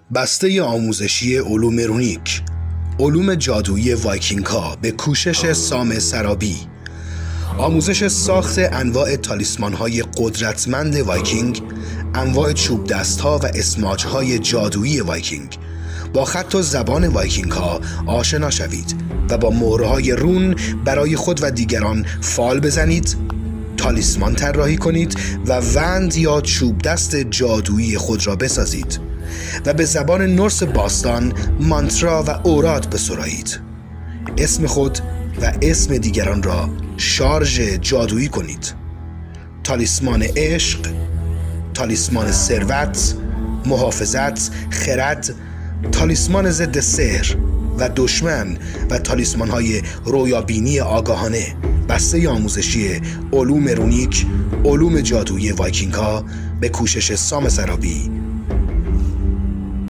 بسته آموزشی علوم رونیک، علوم جادویی وایکینگ ها به کوشش سام سرابی، آموزش ساخت انواع تالیسمان های قدرتمند وایکینگ، انواع چوب دست ها و اسماج های جادویی وایکینگ. با خط و زبان وایکینگ ها آشنا شوید و با مهرهای رون برای خود و دیگران فال بزنید، تالیسمان طراحی کنید و وند یا چوب دست جادویی خود را بسازید و به زبان نورس باستان مانترا و اوراد بسرایید. اسم خود و اسم دیگران را شارژ جادویی کنید. تالیسمان عشق، تالیسمان ثروت، محافظت، خرد، تالیسمان ضد سحر و دشمن و تالیسمان های رویابینی آگاهانه. بسته آموزشی علوم رونیک، علوم جادویی وایکینگ ها به کوشش سام سرابی